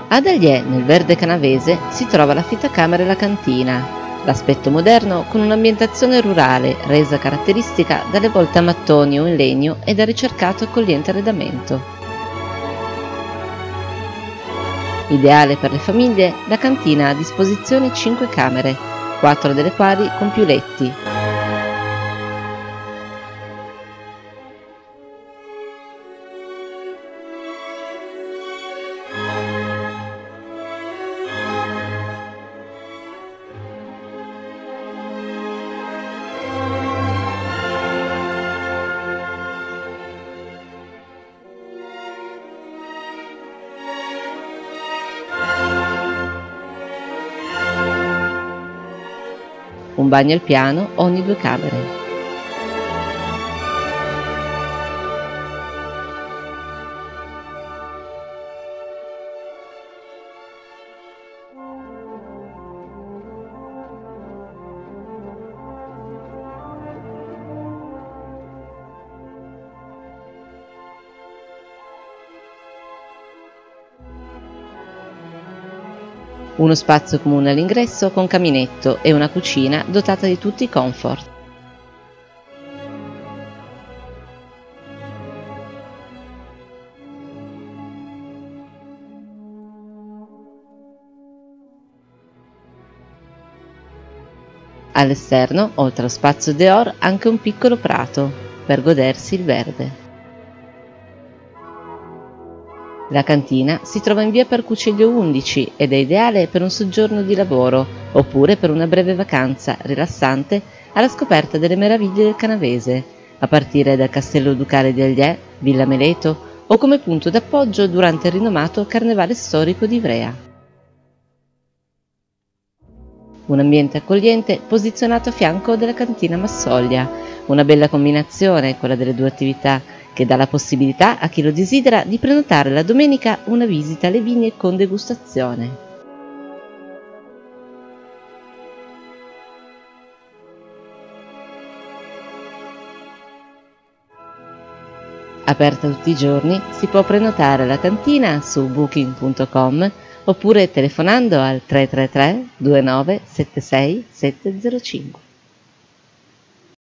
Ad Alliè, nel verde canavese, si trova l'affittacamere e la cantina, l'aspetto moderno con un'ambientazione rurale resa caratteristica dalle volte a mattoni o in legno e dal ricercato e accogliente arredamento. Ideale per le famiglie, la cantina ha a disposizione 5 camere, 4 delle quali con più letti. Un bagno al piano ogni 2 camere. Uno spazio comune all'ingresso con caminetto e una cucina dotata di tutti i comfort. All'esterno, oltre allo spazio dehors, anche un piccolo prato per godersi il verde. La cantina si trova in via Percuceglio 11 ed è ideale per un soggiorno di lavoro oppure per una breve vacanza rilassante alla scoperta delle meraviglie del canavese, a partire dal Castello Ducale di Alliè, Villa Meleto o come punto d'appoggio durante il rinomato Carnevale storico di Ivrea. Un ambiente accogliente posizionato a fianco della cantina Massoglia, una bella combinazione, quella delle 2 attività, che dà la possibilità a chi lo desidera di prenotare la domenica una visita alle vigne con degustazione. Aperta tutti i giorni, si può prenotare la cantina su booking.com oppure telefonando al 333 29 76 705.